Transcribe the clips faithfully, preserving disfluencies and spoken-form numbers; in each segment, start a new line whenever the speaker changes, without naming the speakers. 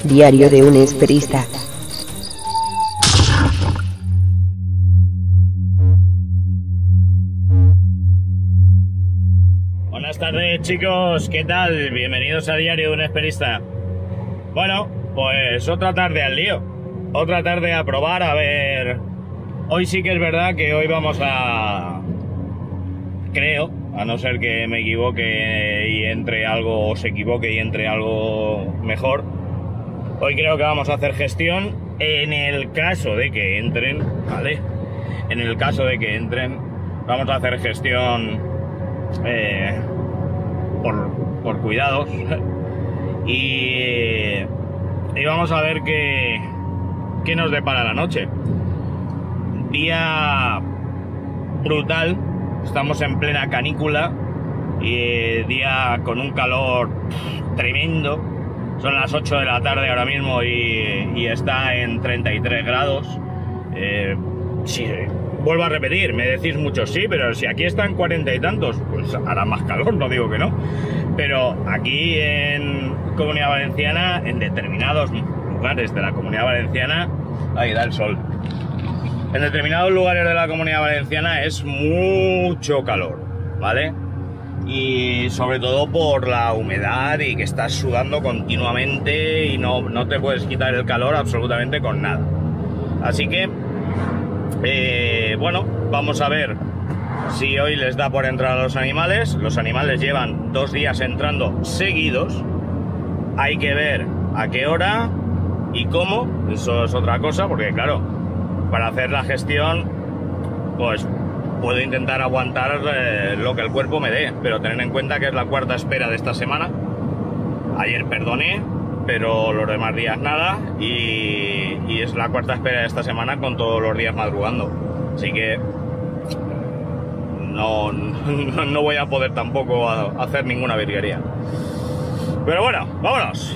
Diario de un esperista.
Buenas tardes, chicos, ¿qué tal? Bienvenidos a Diario de un Esperista. Bueno, pues otra tarde al lío. Otra tarde a probar, a ver... Hoy sí que es verdad que hoy vamos a... Creo, a no ser que me equivoque y entre algo, o se equivoque y entre algo mejor. Hoy creo que vamos a hacer gestión en el caso de que entren, ¿vale? En el caso de que entren, vamos a hacer gestión eh, por, por cuidados. y, y vamos a ver qué, qué nos depara la noche. Día brutal, estamos en plena canícula y día con un calor tremendo. Son las ocho de la tarde ahora mismo y, y está en treinta y tres grados. Eh, sí, vuelvo a repetir, me decís mucho sí, pero si aquí están cuarenta y tantos, pues hará más calor, no digo que no. Pero aquí en Comunidad Valenciana, en determinados lugares de la Comunidad Valenciana, ahí da el sol. En determinados lugares de la Comunidad Valenciana es mucho calor, ¿vale? Y sobre todo por la humedad y que estás sudando continuamente y no, no te puedes quitar el calor absolutamente con nada. Así que, eh, bueno, vamos a ver si hoy les da por entrar a los animales. Los animales llevan dos días entrando seguidos. Hay que ver a qué hora y cómo, eso es otra cosa, porque claro, para hacer la gestión, pues puedo intentar aguantar eh, lo que el cuerpo me dé, pero tener en cuenta que es la cuarta espera de esta semana. Ayer perdoné, pero los demás días nada, y, y es la cuarta espera de esta semana con todos los días madrugando. Así que no, no, no voy a poder tampoco a, a hacer ninguna virguería. Pero bueno, vámonos.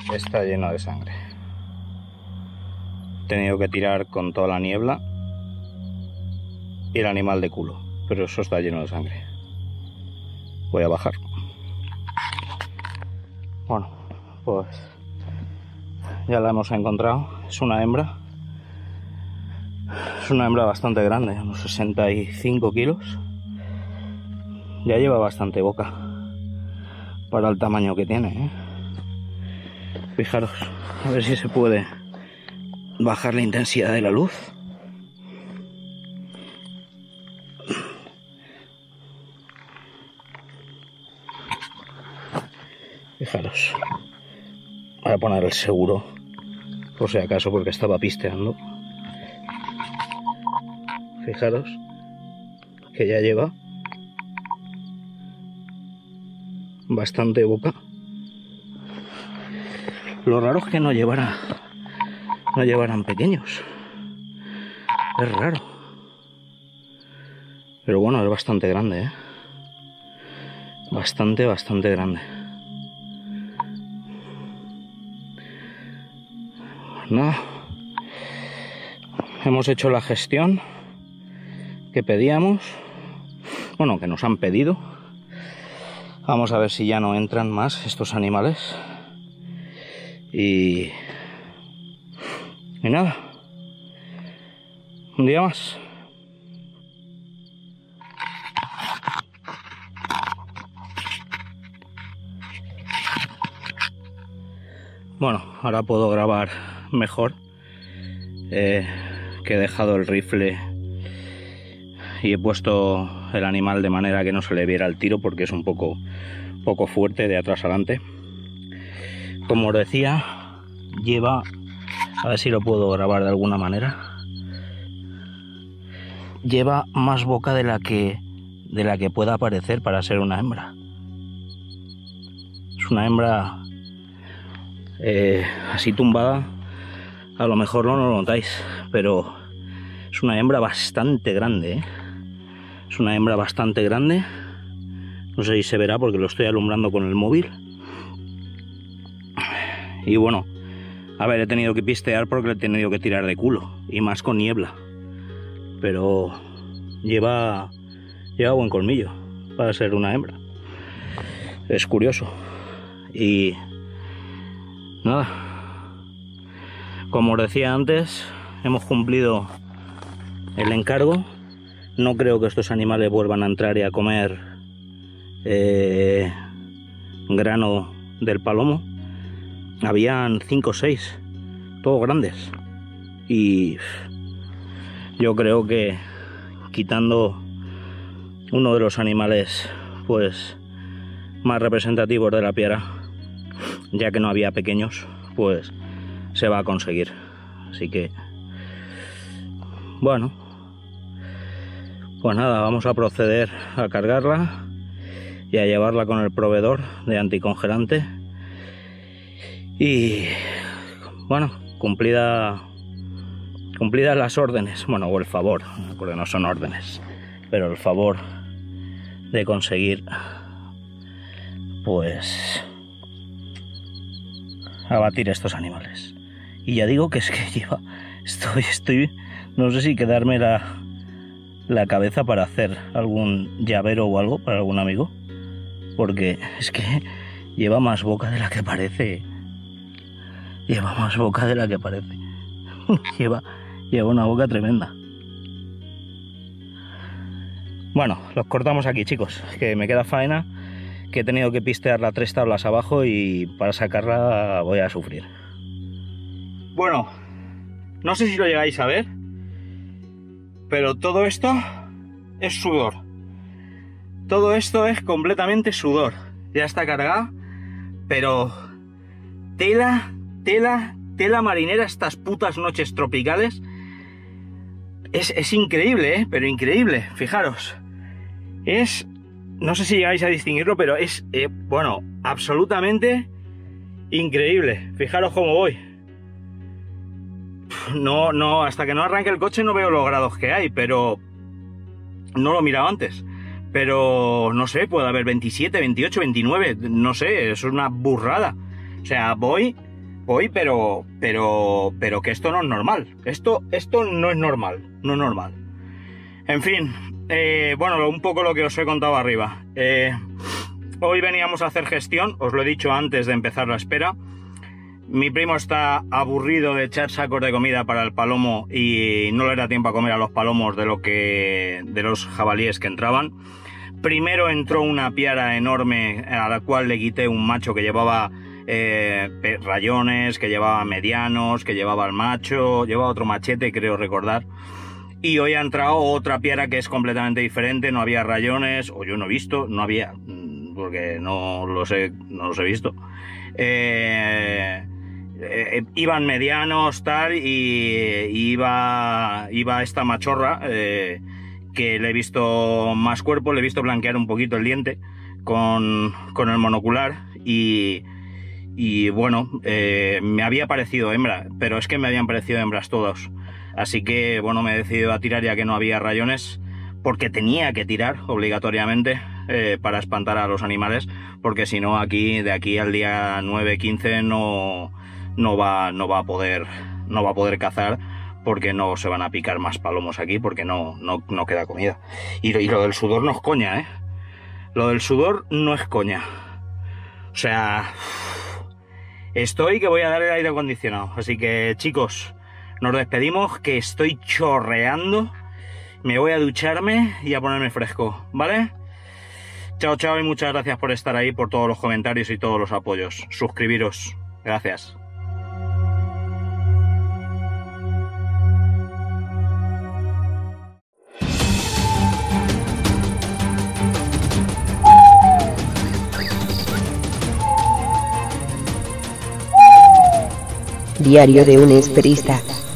está lleno de sangre. He tenido que tirar con toda la niebla y el animal de culo, pero eso está lleno de sangre. Voy a bajar. Bueno, pues ya la hemos encontrado. Es una hembra. Es una hembra bastante grande, unos sesenta y cinco kilos. Ya lleva bastante boca para el tamaño que tiene, ¿eh? Fijaros, a ver si se puede bajar la intensidad de la luz. Fijaros, voy a poner el seguro por si acaso, porque estaba pisteando. Fijaros que ya lleva bastante boca. Lo raro es que no llevara no llevaran pequeños. Es raro. Pero bueno, es bastante grande, ¿eh? Bastante, bastante grande. No. Hemos hecho la gestión que pedíamos. Bueno, que nos han pedido. Vamos a ver si ya no entran más estos animales. Y... Y nada. Un día más. Bueno, ahora puedo grabar mejor. Eh, que he dejado el rifle y he puesto el animal de manera que no se le viera el tiro, porque es un poco, poco fuerte de atrás adelante. Como os decía, lleva, a ver si lo puedo grabar de alguna manera, lleva más boca de la que de la que pueda parecer para ser una hembra. Es una hembra eh, así tumbada, a lo mejor no lo notáis, pero es una hembra bastante grande, ¿eh? Es una hembra bastante grande. No sé si se verá porque lo estoy alumbrando con el móvil. Y bueno, a ver, he tenido que pistear porque he tenido que tirar de culo, y más con niebla. Pero lleva, lleva buen colmillo para ser una hembra. Es curioso. Y nada, como os decía antes, hemos cumplido el encargo. No creo que estos animales vuelvan a entrar y a comer eh, grano del palomo. Habían cinco o seis, todos grandes. Y yo creo que quitando uno de los animales pues más representativos de la piara, ya que no había pequeños, pues se va a conseguir. Así que bueno, pues nada, vamos a proceder a cargarla y a llevarla con el proveedor de anticongelante. Y bueno, cumplida cumplidas las órdenes, bueno, o el favor, porque no son órdenes, pero el favor de conseguir pues abatir estos animales. Y ya digo que es que lleva, estoy, estoy, no sé si quedarme la, la cabeza para hacer algún llavero o algo para algún amigo, porque es que lleva más boca de la que parece. Lleva más boca de la que parece. lleva, lleva una boca tremenda. Bueno, los cortamos aquí, chicos, que me queda faena, que he tenido que pistearla tres tablas abajo y para sacarla voy a sufrir. Bueno, no sé si lo llegáis a ver, pero todo esto es sudor. Todo esto es completamente sudor. Ya está cargada, pero tela, tela, tela marinera estas putas noches tropicales. Es, es increíble, ¿eh? Pero increíble, fijaros. Es, no sé si llegáis a distinguirlo, pero es, eh, bueno, absolutamente increíble. Fijaros cómo voy. No, no, hasta que no arranque el coche no veo los grados que hay, pero no lo he mirado antes. Pero no sé, puede haber veintisiete, veintiocho, veintinueve, no sé, es una burrada. O sea, voy voy, pero, pero, pero que esto no es normal. Esto, esto no es normal, no es normal. En fin, eh, bueno, un poco lo que os he contado arriba. Eh, hoy veníamos a hacer gestión, os lo he dicho antes de empezar la espera. Mi primo está aburrido de echar sacos de comida para el palomo y no le da tiempo a comer a los palomos de lo que, de los jabalíes que entraban. Primero entró una piara enorme a la cual le quité un macho que llevaba eh, rayones, que llevaba medianos, que llevaba el macho, llevaba otro machete, creo recordar. Y hoy ha entrado otra piara que es completamente diferente, no había rayones, o yo no he visto, no había, porque no los he, no los he visto. Eh, eh, iban medianos, tal, y, y iba, iba esta machorra, eh, que le he visto más cuerpo, le he visto blanquear un poquito el diente con, con el monocular y, y bueno, eh, me había parecido hembra, pero es que me habían parecido hembras todos. Así que bueno, me he decidido a tirar ya que no había rayones, porque tenía que tirar obligatoriamente eh, para espantar a los animales, porque si no aquí, de aquí al día nueve quince no, no, va, no, va a poder, no va a poder cazar, porque no se van a picar más palomos aquí, porque no, no, no queda comida. Y, y lo del sudor no es coña, ¿eh? Lo del sudor no es coña. O sea, estoy que voy a dar el aire acondicionado. Así que, chicos, nos despedimos, que estoy chorreando. Me voy a ducharme y a ponerme fresco, ¿vale? Chao, chao, y muchas gracias por estar ahí, por todos los comentarios y todos los apoyos. Suscribiros. Gracias.
Diario de un esperista.